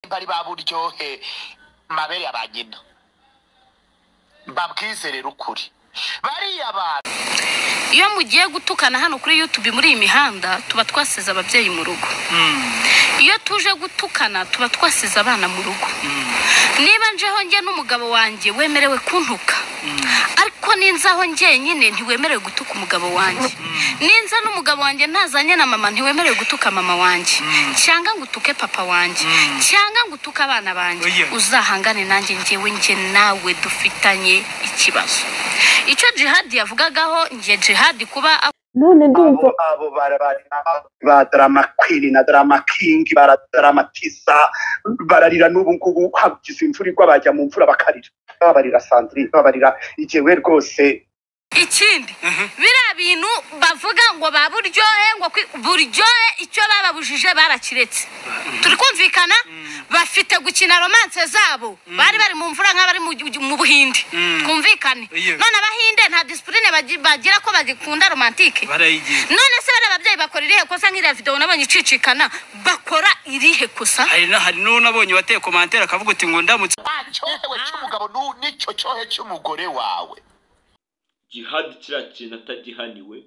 bari baburyohe mabere abanyina babwizerera ukuri bari abantu iyo mugiye gutukana hano kuri YouTube muri iyi mihanda tuba twasize ababyeyi mu rugo iyo tuje gutukana tuba twasize abana mu rugo niba njeho nge n'umugabo wanjye wemerewe kuntuka ariko ninzaho nge nyine ntiwemerewe gutuka umugabo wanjye ninza n'umugabo wanjye ntazanye na mama ntiwemerewe gutuka mama wanjye cyangwa ngutuke papa wanjye cyangwa ngutuka abana banjye uzahangane nanjye ngewe nge nawe dufitanye ikibazo icyo Jihad yavugagaho nge Jihad kuba none ndumva abo ba drama queen na drama king baradramatisa bararira n'ubu ngubu hagize imvura igwa bajya mu mvura bakarira babarira Sandrine babarira ijewe rwose ikindi bira bintu bavuga ngo baburyohe ngo buryohe icyo bababujije barakiretse turi kumvikana bafite gukina romance zabo bari mu mvura nk'abari mu Buhinde twumvikane none abahinde nta discipline bagira ko bagikunda romantique none se bari ababyeyi bakora irihe kosa nk'ira video nabonye icicikana bakora irihe kosa hari no nabonye bateye commentaire akavuga uti ngo ndamutse cyohewe cy'umugabo n'icyo cyohe cy'umugore wawe Jihad kiriya kintu atagihaniwe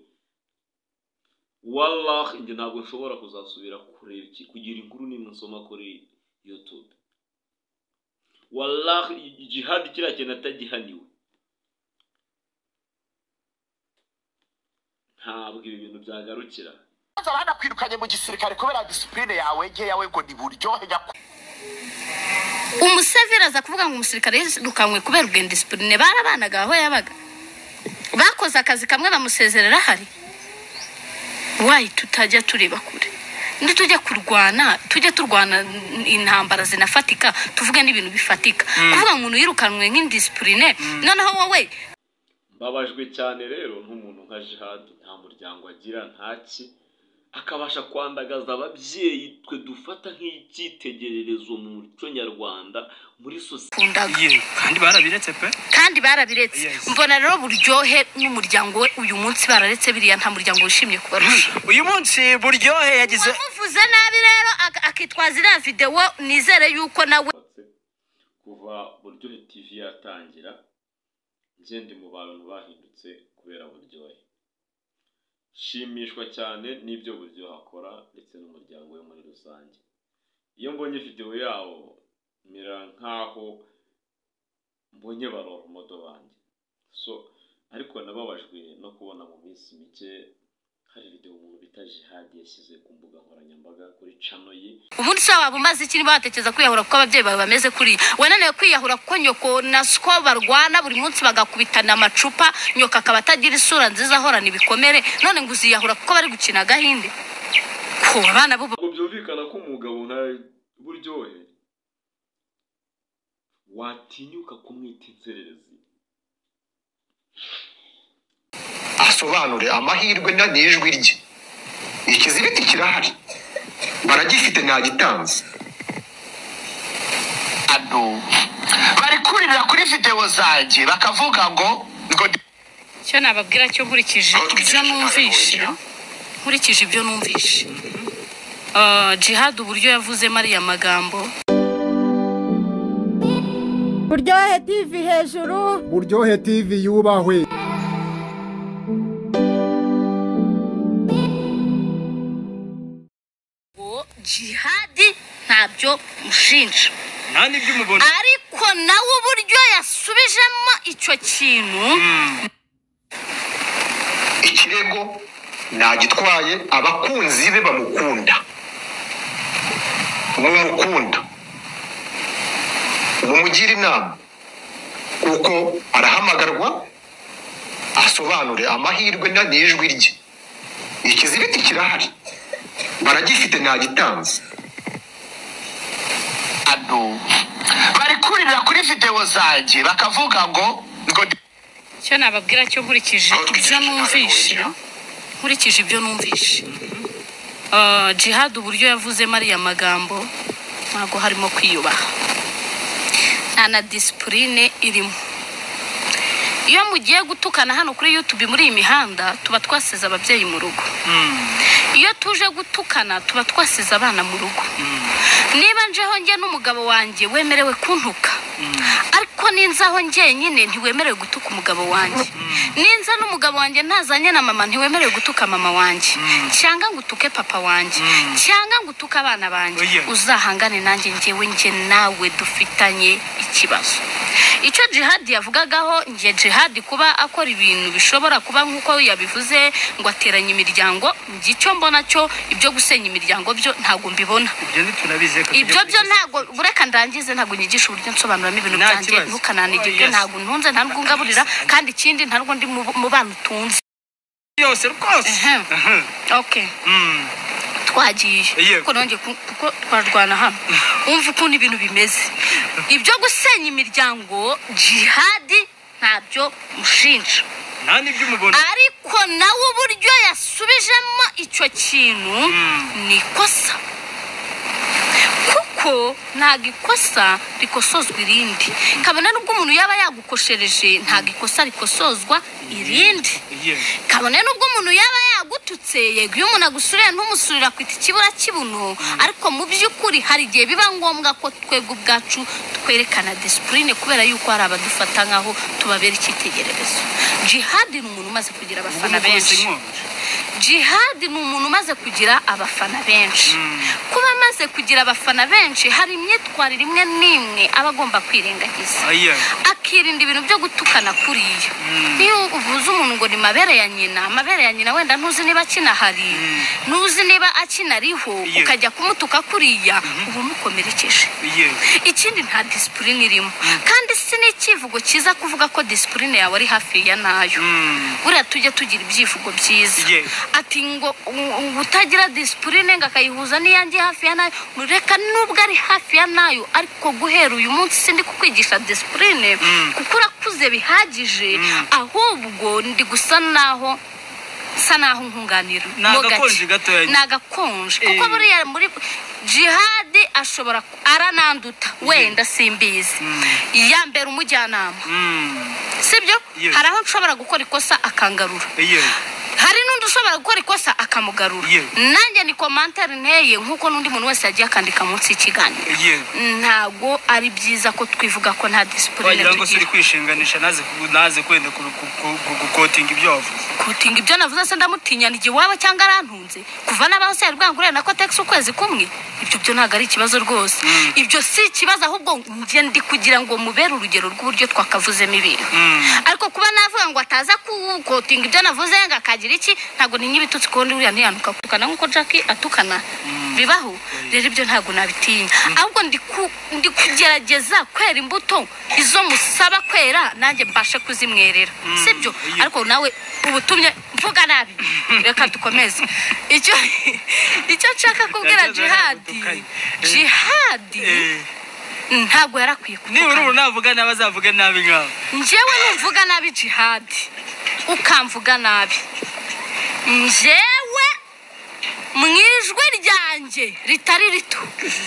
wallah njye ntabwo nshobora kuzasubira kureba kugira inkuru nimwe nsoma kuri YouTube wallah Jihad kiriya kintu atagihaniwe ntabwo ibi bintu byagarukira abana kwirukanye mu gisirikare kubera discipline yawe nge yawe ngo ni buryohe umusevera aza kuvuga ngo umusirikare yirukanywe kubera ubwende discipline barabanaga aho yabaga bakoze akazi kamwe bamusezerera hari wayi tutajya tureba kure ndi tujya turwana intambara zinafatika tuvuge n'ibintu bifatika kuvuga umuntu yirukanwe nk'indiscipline noneho wowe mbabajwe cyane rero nk'umuntu nka Jihad nta muryango agira ntaki akabasha kwandagaza ababyeyi twe dufata nk'icyitegererezo mu muco nyarwanda muri sosiyete kandi barabiretse mbona rero buryohe n'umuryango we uyu munsi bararetse biriya nta muryango wishimye kubarusha uyu munsi buryohe yagize uvuze nabi rero akitwaza iriya video nizere yuko nawe kuva buryohe TV yatangira ngende mu bantu bahindutse kubera buryohe shimishwa cyane n'ibyo buryohe akora ndetse n'umuryango we muri rusange iyo mbonye video yawo mira nkaho mbonye barora modo banjye so ariko nababajwe no kubona mu minsi mike hari video umuntu bita Jihad yashyize ku mbuga nkoranyambaga kuri channel ye ubundi se waba umaze ikiri batekereza kwiyahura kuko ababyeyi bawe bameze kuri wananiwe kwiyahura kuko nyoko na sko barwana buri munsi bagakubitana amacupa nyoka akaba atagira isura nziza ahorana ibikomere none ngo uziyahura kuko bari gukina gahinde ko abana bo byumvikana ko umugabo nka buryohe watinyuka kumwita inzererezi asobanure amahirwe n'ijwi rye ikizibiti kirahari baragifite ntagitanze bari kurira kuri video zanjye bakavuga ngo cyo nababwira cyo nkurikije ibyo numvishe Jihad uburyo yavuze Mariya magambo Buryohe TV hejuru Buryohe TV yubahwe Jihad ntabyo mushinja nani by'umubona ariko nawe uburyo yasubijemo icyo kintu ikirego nagitwaye abakunzi be bamukunda mumugira inama kuko arahamagarwa asobanure amahirwe n'ijwi rye ikizibiti kirahari baragifite ntagitanze bari kurira kuri video zanjye bakavuga ngo cyo nababwira cyo nkurikije ibyo numvishe Jihad uburyo yavuze Mariya magambo ntabwo harimo kwiyubaha nta na discipline irimo iyo mugiye gutukana hano kuri YouTube muri iyi mihanda tuba twasize ababyeyi mu rugo iyo tuje gutukana tuba twasize abana mu rugo niba njeho nge n'umugabo wanjye wemerewe kuntuka ariko ninzaho njyenyine ntiwemerewe gutuka umugabo wanjye ninza n'umugabo wanjye ntazanye na mama ntiwemerewe gutuka mama wanjye cyangwa ngutuke papa wanjye cyangwa ngutuka abana banjye uzahangane nanjye ngewe nge nawe dufitanye ikibazo icyo Jihad yavugagaho nge Jihad kuba akora ibintu bishobora kuba nkuko yabivuze ngo ateranye imiryango ngicyo mbona cyo ibyo gusenya imiryango byo ntago mbibona ibyo byo ntago bureka ndangize ntago nyigisha uburyo nsobanuramo ibintu byanjye ntukananigirwe ntago ntunze ntabwo ngaburira kandi ikindi ntabwo ndi mu bana utunze yose rwose okay twagiye kuko nonge kuko twarwana hano umva ukuntu ibintu bimeze ibyo gusenya imiryango Jihad ntabyo mushinja nani by'umubona ariko nawe uburyo yasubijemo icyo kintu ni kosa kuko ntago ikosa rikosozwa irindi kabone nubwo umuntu yaba yagukoshereje ntago ikosa rikosozwa irindi kabone nubwo umuntu yaba yagututse yego iyo umuntu agusuriye ntumusurira kwita ikibura kibuno ariko mu by'ukuri hari igihe biba ngombwa ko twebwe ubwacu twerekana discipline kubera yuko hari abadufata nkaho tubabera icyitegererezo Jihad ni umuntu umaze kugira abafana benshi Jihad ni umuntu umaze kugira abafana benshi kuba amaze kugira abafana benshi hari imyitwarire imwe n'imwe aba agomba kwirengagiza akirinda ibintu byo gutukana kuriya niyo uvuze umuntu ngo ni mabere ya nyina wenda ntuzi niba akinahari ntuzi niba akinariho ukajya kumutuka kuriya uba umukomerekeje ikindi nta discipline irimo kandi si n'ikivugo cyiza kuvuga ko discipline yawe ari hafi ya nayo buriya tujye tugira ibyivugo byiza ati ngo utagira discipline ngakayihuza niyanjye hafi ya nayo mureka nubwo ari hafi ya nayo ariko guhera uyu munsi sindi kukwigisha discipline kuko urakuze bihagije ahubwo ndi gusa naho nkunganira nagakonje gatoya nagakonje kuko buriya muri Jihad ashobora arananduta wenda simbizi yambera umujyanama sibyo hari aho nshobora gukora ikosa akangarura hari n'undi ushobora gukora ikosa akamugarura nanjye ni commentaire nteye nkuko n'undi muntu wese yagiye akandika munsi y'ikiganiro ntago ari byiza ko twivuga ko nta discipline ngo suri kwishinganisha naze kwenda gukotinga ibyo wavuze kotinga ibyo navuze se ndamutinya nige waba cyangwa arantunze kuva n'abase yarwangurira nako tax ukwezi kumwe ibyo byo ntago ari ikibazo rwose ibyo si ikibazo ahubwo nge ndi kugira ngo mubere urugero rw'uburyo twakavuzemo ibintu ariko kuba navuga ngo ataza kukotinga ibyo navuze ngakagira iki ntago ni nyibitutsi kondi uriya ntiyanuka kutukana nkuko Jackie atukana bibaho rero ibyo ntago nabitinya ahubwo ndi kugerageza kwera imbuto izo musaba kwera nanjye mbashe kuzimwerera sibyo ariko nawe ubutumye mvuga nabi reka dukomeze icyo nshaka kubwira Jihad ntago yarakwiye niba uru navuga nabazavuga nabi ngaho njyewe numvuga nabi Jihad ukamvuga nabi njyewe mwijwe ryanjye ritari rito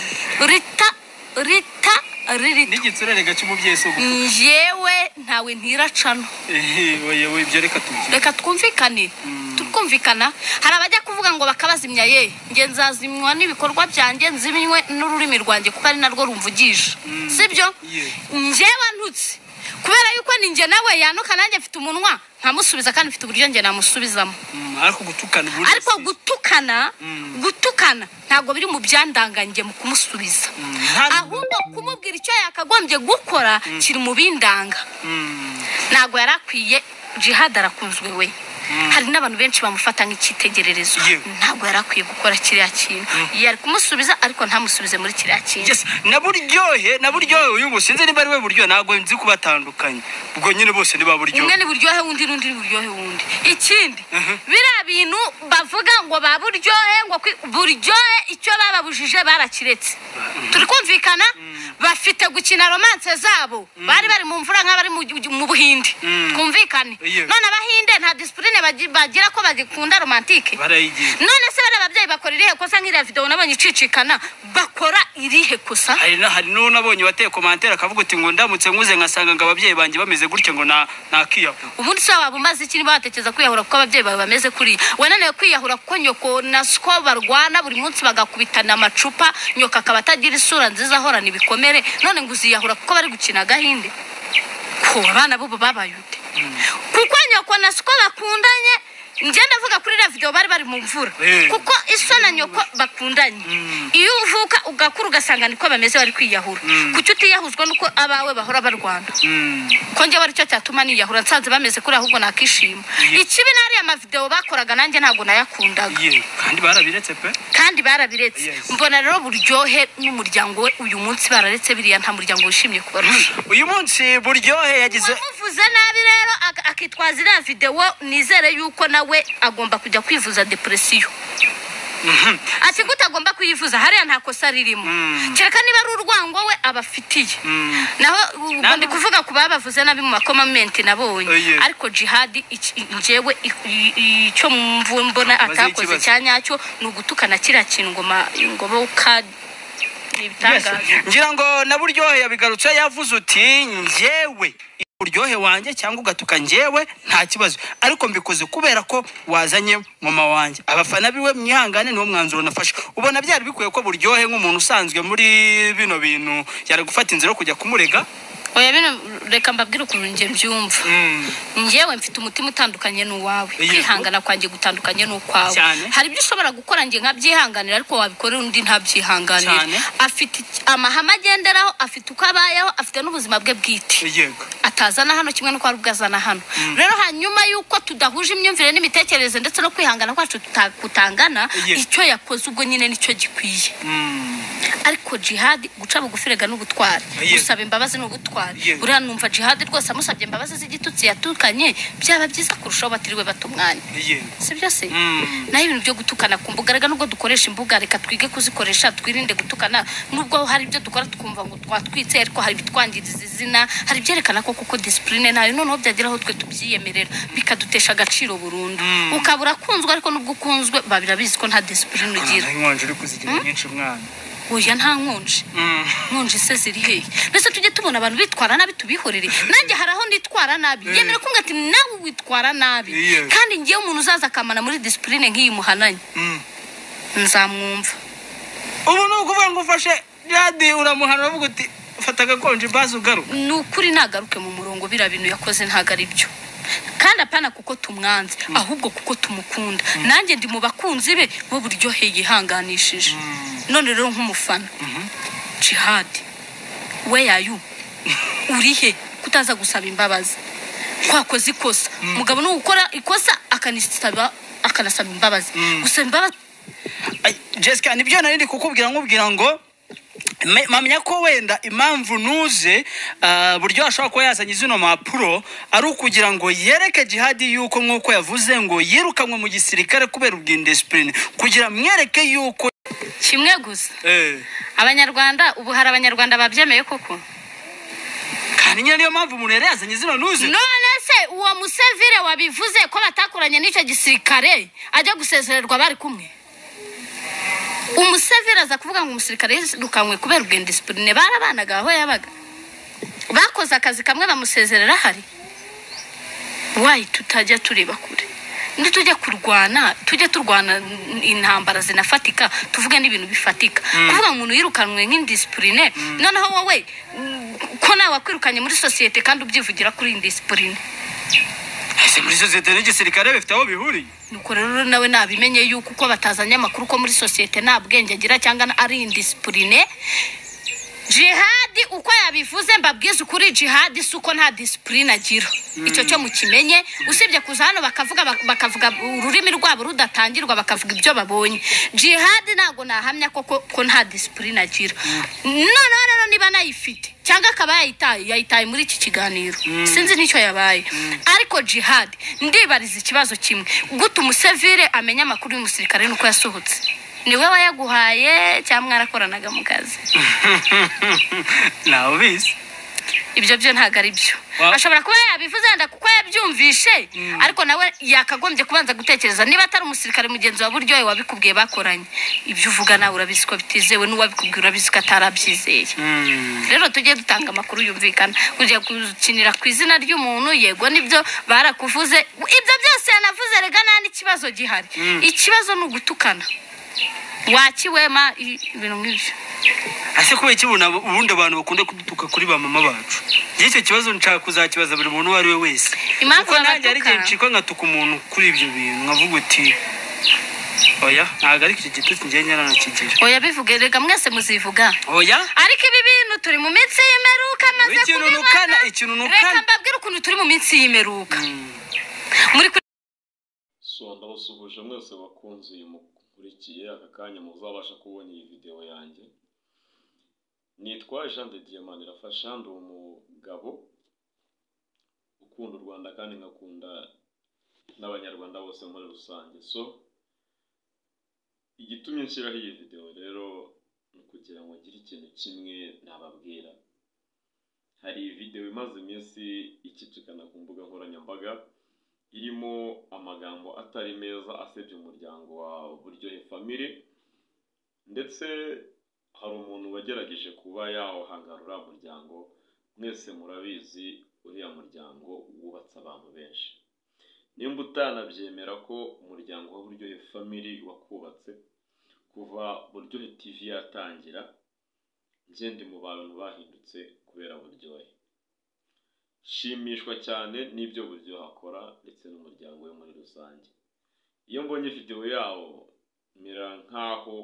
rita n'igitsurere cy'umubyeyi so njyewe ntawe ntiracano oye ibyo reka twumvikane tukumvikana hari abajya kuvuga ngo bakabazimya nge nzazimywa n'ibikorwa byanjye nzimywe n'ururimi rwanjye kuko ari narwo rumvugisha sibyo njyewe ntutse kubera yuko ninjye nawe yanuka nanjye mfite umunwa nkamusubiza kandi mfite uburyo nge namusubizamo ariko gutukana ntago biri mu byandanganje mu kumusubiza ahubwo kumubwira icyo yakagombye gukora kiri mu bindanga ntago yarakwiye Jihad arakunzwe we hari n'abantu benshi bamufata nk'icyitegererezo ntago yarakwiye gukora kiriya kintu yari kumusubiza ariko ntamusubize muri kiriya kintu na buryohe uyu ngo sinze niba ari we buryohe ntago nzi kubatandukanye ubwo nyine bose niba buryohe umwe ni buryohe undi n'undi buryohe wundi ikindi biriya bintu bavuga ngo ba buryohe ngo buryohe icyo bababujije barakiretse turi kumvikana bafite gukina romance zabo bari mu mvura nk'abari mu Buhinde twumvikane none abahinde nta discipline bagira ko bagikunda romantique none se bari ababyeyi bakora irihe kosa nk'iriya video nabonye icicikana bakora irihe kosa hari nabonye wateye commentaire akavuga uti ngo ndamutse nkuze nkasanga ngo ababyeyi banjye bameze gutyo ngo nakiyahura ubundi se waba umaze iki niba batekereza kwiyahura kuko ababyeyi bawe bameze kuri wananiwe kwiyahura kuko nyoko na sko barwana buri munsi bagakubitana amacupa nyoka akaba atagira isura nziza ahorana ibikomere none ngo uziyahura kuko bari gukina gahinde ko abana bo babaye ute kuko nyoko na sko bakundanye ngenda avuga kuri la video bari mu mvura kuko isona nyoko bakundanye iyo uvuka ugakura ugasanga niko bameze bari kwiyahura kuki utiyahuzwa nuko abawe bahora barwana ko nje bari cyo cyatuma niyahura nsanze bameze kuri ahubwo nakishima ikibi nari ama video bakoraga nanjye ntago nayakundaga kandi barabiretse mbona rero buryohe n'umuryango we uyu munsi bararetse biriya nta muryango wishimye kubarusha uyu munsi buryohe yagize uvuze nabi rero akitwaza iriya video nizere yuko nawe agomba kujya kwivuza depression ati gutagomba kuyivuza hariya nta kosa ririmo cyeka niba ari urwango we abafitiye naho ndi kuvuga kubabavuze nabi mu makomamenti nabonye ariko jihad njewe icyo mbona atakoze cyanyacyo nugutukana kira kingoma ingobo ka ngira ngo na buryohe yabigarutse yavuze uti njewe buryohe wanje cyangwa ugatuka njewe nta kibazo ariko mbikoze kubera ko wazanye mama wanje abafana biwe mwihangane niwo mwanzuro nafashe ubona byari bikuye ko buryohe nk'umuntu usanzwe muri bino bintu yari gufata inzira kujya kumurega oya bino reka mbabwire ukuntu nje mbyumva njewe mfite umutima utandukanye n'uwawe kwihangana kwanjye gutandukanye n'ukwawe hari ibyo ushobora gukora nje nkabyihanganira ariko wabikorera undi ntabyihanganira afite amahama agenderaho afite uko abayeho afite n'ubuzima bwe bwite atazana hano kimwe no kwari ubwazana hano rero hanyuma yuko tudahuje imyumvire n'imitekerereze ndetse no kwihangana kwacu kutangana icyo yakoze ubwo nyine nicyo gikwiye ariko jihad guca bugufirega n'ubutwari gusaba imbabazi n'ubutwari buriya numva jihad rwose amusabye imbabazi z'igitutsi yatukanye byaba byiza kurushaho batiriwe batumwanya sibyo se naho ibintu byo gutukana ku mbuga rega nubwo dukoresha imbuga reka twige kuzikoresha twirinde gutukana nubwo hari ibyo dukora twumva ngo twatwitse ariko hari bitwangiriza izina hari byerekana ko kuko discipline nayo noneho byageraho twe tubyiyemerera bikadutesha agaciro burundu ukabura kunzwe ariko nubwo ukunzwe babirabizi ko nta discipline ugira inkonje uri kuzigira nyinshi mwana oya nta nkonje se ziri hehe mbese tujye tubona abantu bitwara nabi tubihorere nanjye haraho nditwara nabi yemera ko ngati nawe witwara nabi kandi ngiye umuntu uzaza akamana muri discipline nk'iyi muhananye nzamwumva ubu nukuvuga ngo ufashe jadi uramuhana uvuga uti fata agakonje bazi ugaruka nukuri nagaruke mu murongo bira bintu yakoze ntago ari byo kandi apana kuko tumwanze ahubwo kuko tumukunda nanjye ndi mu bakunzi be bo buryohe yihanganishije none rero nk'umufana jihad where are you urihe kutaza gusaba imbabazi kwakoze ikosa mugabo no gukora ikosa akanasaba imbabazi gusaba imbabazi Jessica nibyo nari ndi kukubwira nkubwira ngo mamenya ko wenda impamvu nuze buryo ashobora kuba yazanye zino mapuro ari ukugira ngo yereke jihad yuko nkuko yavuze ngo yirukanwe mu gisirikare kubera ubwindiscipline kugira mwereke yuko kimwe gusa abanyarwanda ubu hari abanyarwanda babyemeye koko kandi niyo mpamvu umuntu yari yazanye zino nuze none se uwo musevire wabivuze ko batakuranye n'icyo gisirikare ajya gusezererwa bari kumwe umusevire aza kuvuga ngo umusirikare yirukanwe kubera ubwindiscipline barabanaga aho yabaga bakoze akazi kamwe bamusezerera hari wayi tutajya tureba kure ndi tujya turwana intambara zinafatika tuvuge n'ibintu bifatika kuvuga umuntu yirukanwe nk'indiscipline noneho wowe ko nawe wakwirukanye muri societe kandi ubyivugira kuri indiscipline ese muri societe n'igisirikare bifite aho bihuriye nuko rero nawe nabimenye yuko uko batazanye amakuru ko muri societe nta bwenge agira cyangwa ari indiscipline jihad uko yabivuze mbabwiza ukuri jihad suko nta discipline agira icyo cyo mukimenye usibye kuza hano bakavuga ururimi rwabo rudatangirwa bakavuga ibyo babonye jihad nago nahamya ko nta discipline agira none niba nayifite cyangwa akaba yayitaye muri iki kiganiro sinzi nicyo yabaye ariko jihad ndibariza ikibazo kimwe guta umusevire amenya amakuru y'umusirikare nuko yasohotse niwe wayaguhaye cyangwa mwarakoranaga mu kazi nawe ubizi ibyo byo ntago ari byo Wow. ashobora kuba yabivuze wenda kuko yabyumvishe ariko nawe yakagombye kubanza gutekereza niba atari umusirikare mugenzi wa buryohe wabikubwiye bakoranye ibyo uvuga nawe urabizi ko bitizewe n'uwabikubwiye urabizi ko atarabyizeye rero tujye dutanga amakuru yumvikana kujya gukinira ku izina ry'umuntu yego nibyo barakuvuze ibyo byose yanavuze rega nta n'ikibazo gihari ikibazo ni ugutukana wakiwema ibintu nk'ibyo ase kuba ikibona ubundi abantu bakunda kudutuka kuri ba mama bacu icyo kibazo nshaka kuzakibaza buri muntu uwo ari we wese kuko nanjye ari igihe ncikwa nkatuka umuntu kuri ibyo bintu nkavuga uti oya ntabwo ari iki gitutsi njye nyaranakigira oya bivuge rega mwese muzivuga oya ariko ibi bintu turi mu minsi y'imeruka maze kubibona ikintu nukana reka mbabwire ukuntu turi mu minsi y'imeruka muri so ndabasuhuje mwese bakunze uyu mukurikiye aka kanya muzabasha kubona iyi video yanjye nitwa Jean de Diamant irafasha ndi umugabo ukunda u Rwanda kandi ngakunda n'abanyarwanda bose muri rusange so igitumye nshyiraho iyi video rero ni kugira ngo ngire ikintu kimwe nababwira hari video imaze iminsi icicikana ku mbuga nkoranyambaga irimo amagambo atari meza asebya umuryango wa Buryohe family ndetse hari umuntu wagerageje kuba yawuhangarura umuryango mwese murabizi uriya muryango wubatse abantu benshi nimba utanabyemera ko umuryango wa Buryohe family wakubatse kuva Buryohe TV yatangira ngende mu bantu bahindutse kubera Buryohe shimishwa cyane n'ibyo Buryohe akora ndetse n'umuryango we muri rusange iyo mbonye video yawo mira nkaho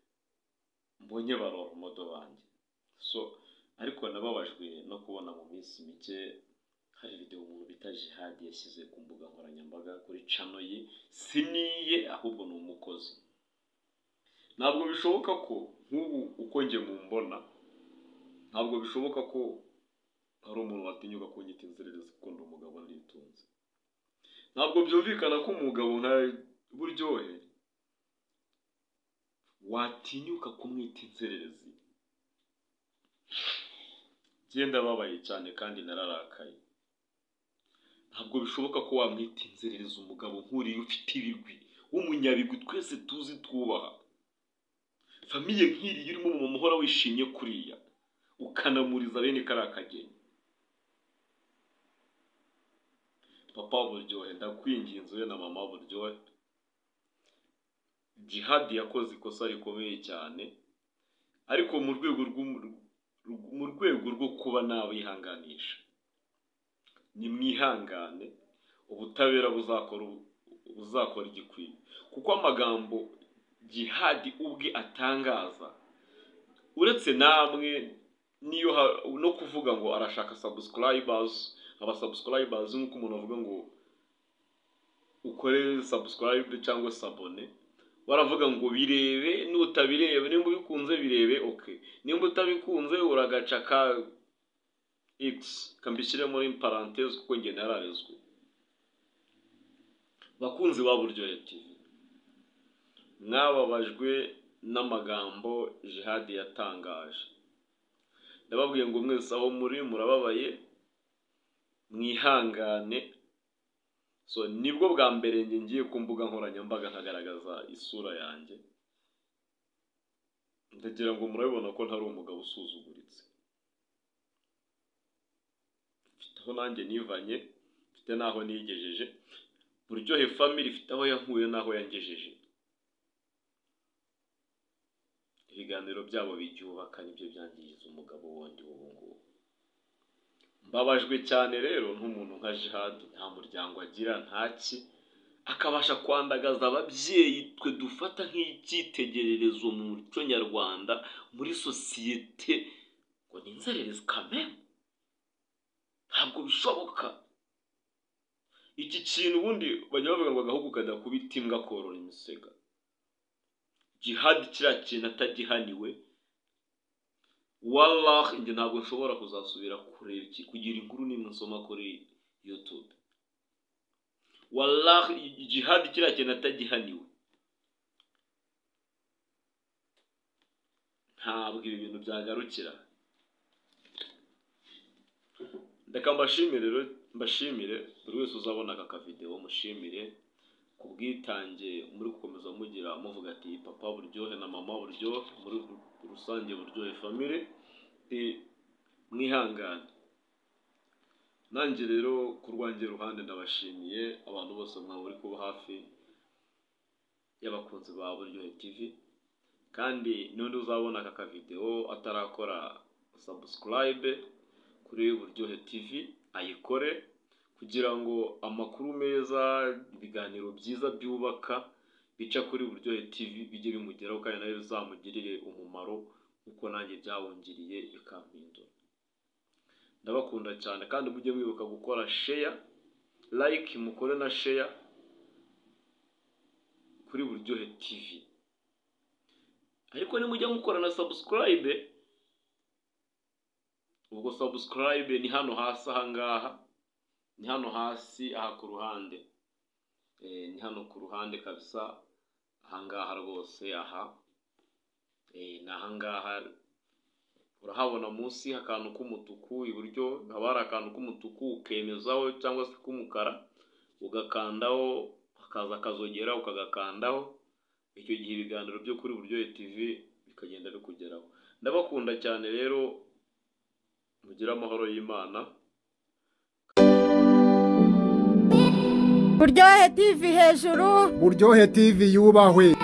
mbonye barora umudo wanjye so ariko nababajwe no kubona mu minsi mike hari video umuntu bita Jihad yashyize ku mbuga nkoranyambaga kuri channel ye siniye ahubwo ni umukozi ntabwo bishoboka ko nk'ubu uko nge mumbona ntabwo bishoboka ko hari umuntu watinyuka kunyita inzererezi kuko ndi umugabo nditunze ntabwo byumvikana ko umugabo nka Buryohe watinyuka kumwita inzererezi genda babaye cyane kandi nararakaye ntabwo bishoboka ko wamwita inzererezi umugabo nk'uriya ufite ibigwi w'umunyabigwi twese tuzi twubaha famiye nk'iriya urimo mu muhora wishimye kuriya ukanamuriza bene karakageni papa Buryohe ndakwinginze we na mama Buryohe Jihad yakoze ikosa rikomeye cyane ariko mu rwego rwo kuba nabihanganisha ni mwihangane ubutabera buzakora igikwiye kuko amagambo Jihad ubwe atangaza uretse namwe niyo no kuvuga ngo arashaka subscribers abasubscribers nk'uko umuntu avuga ngo ukore subscribe cyangwa sabone baravuga ngo birebe n'utabirebe nimba bikunze birebe okay nimba utabikunze uragaca ka x kambishyire muri parenthèse kuko nge nararezwe bakunzi ba Buryohe TV mwababajwe n'amagambo Jihad yatangaje ndababwiye ngo mwese aho muri murababaye mwihangane so nibwo bwa mbere ngiye ku mbuga nkoranyambaga nkagaragaza isura yanjye ndagira ngo murabibona ko ntari umugabo usuzuguritse mfite aho nanjye nivanye mfite naho nigejeje Buryohe family ifite aho yankuye naho yangejeje ibiganiro byabo bijyubaka nibyo byangiriza umugabo wundi ubu ngubu mbabajwe cyane rero nk'umuntu nka Jihad nta muryango agira ntaki akabasha kwandagaza ababyeyi twe dufata nk'icyitegererezo mu muco nyarwanda muri sosiyete ngo ni inzererezi kameme ntabwo bishoboka iki kintu ubundi bajya bavuga ngo agahugu kadakubita imbwa korora imisega Jihad kiriya kintu atagihaniwe wallah nge ntabwo nshobora kuzasubira kureba iki kugira inkuru nimwe nsoma kuri YouTube wallah Jihad kiriya kintu atagihaniwe ntabwo ibi bintu byagarukira reka mbashimire buri wese uzabona aka video mushimire ku bwitange muri gukomeza muvuga ati papa buryohe na mama buryohe muri rusange buryohe family mwihangane. Nanjye rero ku rwanjye ruhande ndabashimiye abantu bose mwaburi kuba hafi y'abakunzi ba Buryohe TV, kandi n'undi uzabona aka video atarakora subscribe kuri Buryohe TV ayikore, kugira ngo amakuru meza, ibiganiro byiza byubaka bica kuri Buryohe TV bijye bimugeraho kandi nawe bizamugirire umumaro uko nanjye byawongiriye bikampindura. Ndabakunda cyane kandi mujye mwibuka gukora share, like, mukore na share kuri Buryohe TV. Ariko nimujya mukora na subscribe, ubwo subscribe ni hano hasi ahangaha, ni hano hasi aha ku ruhande, ni hano ku ruhande kabisa ahangaha rwose aha, ni ahangaha urahabona munsi akantu k'umutuku, iburyo haba hari akantu k'umutuku ukemezaho cyangwa se k'umukara ugakandaho, hakaza akazogera ukagakandaho, icyo gihe ibiganiro byo kuri Buryohe TV bikagenda bikugeraho. Ndabakunda cyane rero, mugira amahoro y'Imana. Buryohe TV hejuru. Buryohe TV yubahwe.